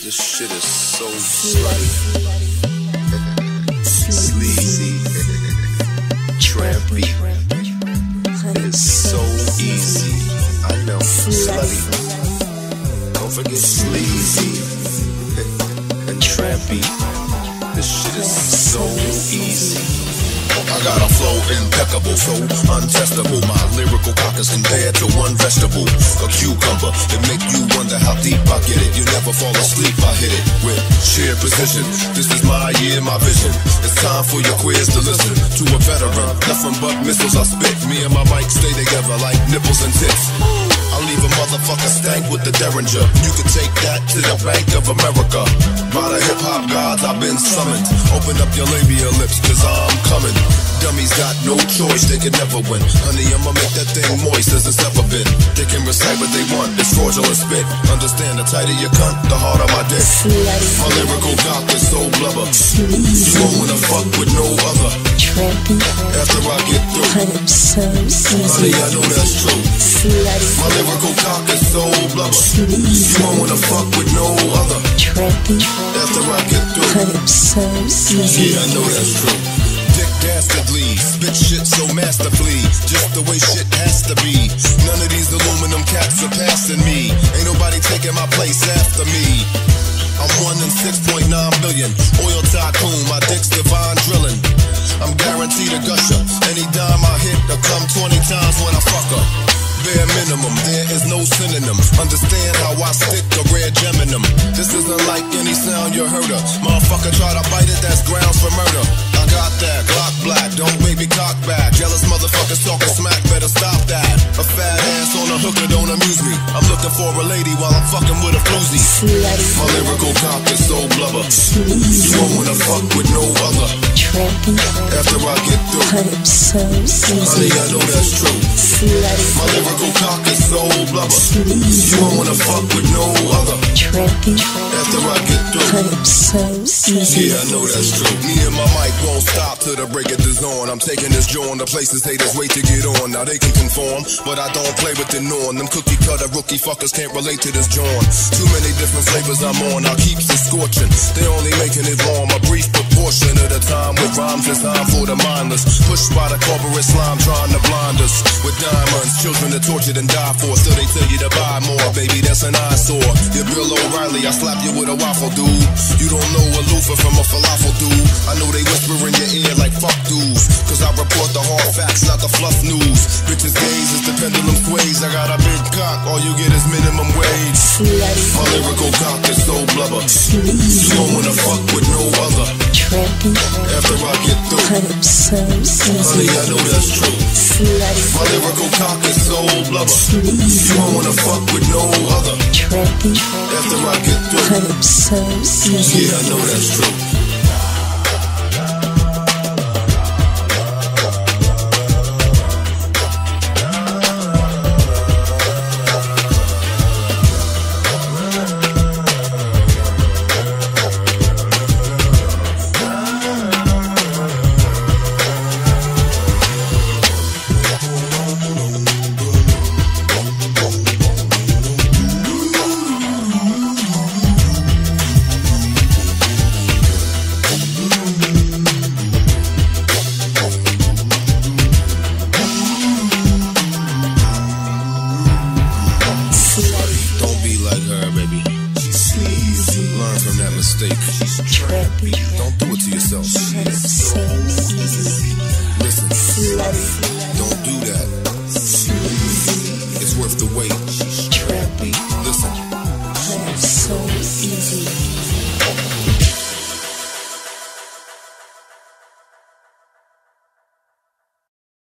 This shit is so slutty, sleazy, trampy. It's so easy. I know, slutty. Don't forget sleazy and trampy. This shit is so easy. I got a flow impeccable, so untestable. My lyrical cock is compared to one vegetable, a cucumber. It make you wonder how deep I get it. You never fall asleep, I hit it with sheer precision. This is my year, my vision. It's time for your quiz to listen to a veteran. Nothing but missiles I spit. Me and my mic stay together like nipples and tits. I'll leave a motherfucker stank with the Derringer. You can take that to the Bank of America. By the hip-hop gods I've been summoned. Open up your labia lips, cause I'm coming. Dummies got no choice, they can never win. Honey, I'ma make that thing moist as it's ever been. They can recite what they want, it's fraudulent spit. Understand, the tighter your cunt, the harder my dick. My lyrical cock is so blubber. You won't wanna fuck with no other. After I get through, honey, I know that's true. My lyrical cock is so blubber. You won't wanna fuck with no other. After I get through, yeah, I know that's true. Dick dastardly, spit shit so masterfully, just the way shit has to be. None of these aluminum cats are passing me. Ain't nobody taking my place after me. I'm 1 in 6.9 billion. Oil tycoon, my dick's divine drilling. I'm guaranteed a gusher. Any dime I hit, I'll come 20 times when I fuck her. Bare minimum, there is no synonym. Understand how I stick a rare gem in them. This isn't like any sound you heard of. Motherfucker try to bite it, that's grounds for murder. I got that, Glock black, don't baby cock back. Jealous motherfuckers talking smack, better stop that. A fat ass on a hooker don't amuse me. I'm looking for a lady while I'm fucking with a floozy. My lyrical cock is so blubber. You won't wanna fuck with no other. After I get through, honey, I know that's true. My lyrical cock is so blubber. You won't wanna fuck with no other. After I get through, yeah, I know that's true. Me and my mic won't stop till the break of the dawn. I'm taking this joint to places haters wait to get on. Now they can conform, but I don't play with the norm. Them cookie cutter rookie fuckers can't relate to this joint. Too many different flavors I'm on, I keeps it scorching. They only making it warm a brief proportion of the time with rhymes designed for the mindless. Pushed by the corporate slime trying to blind us with diamonds. Children are tortured and die for, still they tell you to buy more. Baby, that's an eyesore. You're Bill O'Reilly, I slap you with a waffle, dude. You don't know a loofah from a falafel, dude. I know they whisper in your ear like fuck dudes, cause I report the hard facts, not the fluff news. Bitches gaze as the pendulum sways. I got a big cock, all you get is minimum wage. My lyrical cock is so blubber. You don't wanna fuck with no other. After I get through, honey, I know that's true. My lyrical cock is so blubber. You don't wanna fuck with no other. After I get through, yeah, I know that's true. Learn from that mistake. Don't do it to yourself. Listen, don't do that. It's worth the wait.